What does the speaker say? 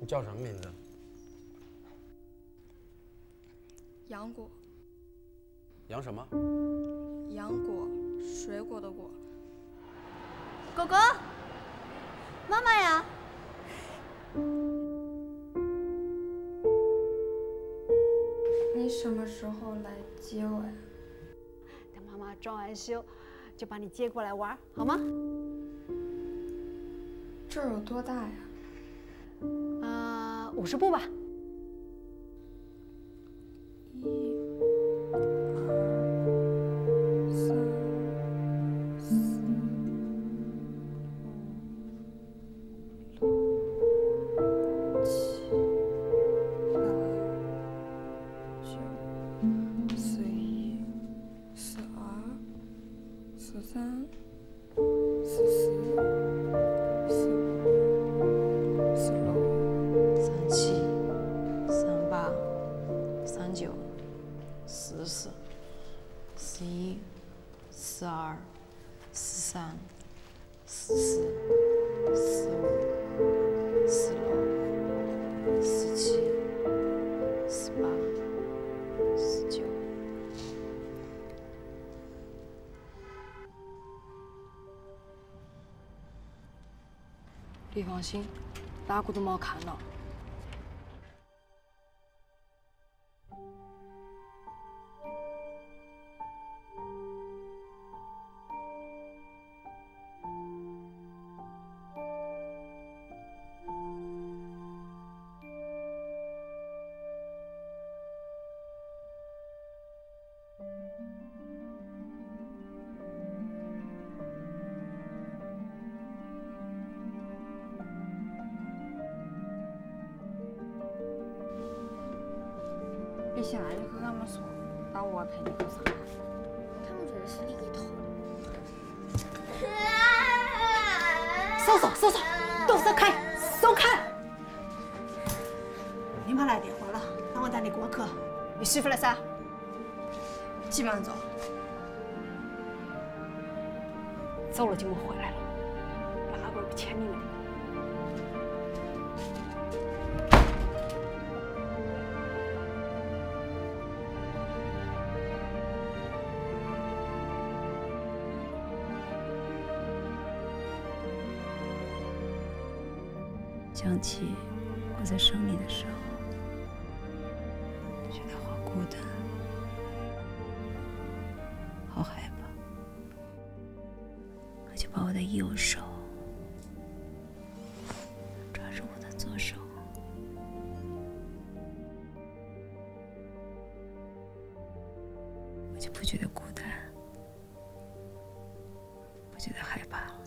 叫什么名字？ 杨果。 杨什么？ 杨果，水果的果。 狗狗，妈妈呀！ 你什么时候来接我呀？ 等妈妈装完修，就把你接过来玩，好吗？ 这儿有多大呀 ？50步吧。 你放心，哪个都没看到。 你现在就和他们说，让我陪你去上海。 他们真是一头。 手，动手开，松开！你妈来电话了，让我带你过客。你媳妇了噻？ 基本上走。 走了就没回来了，哪个不欠你们的？ 想起我在生你的时候，觉得好孤单，好害怕，我就把我的右手抓住我的左手，我就不觉得孤单，不觉得害怕了。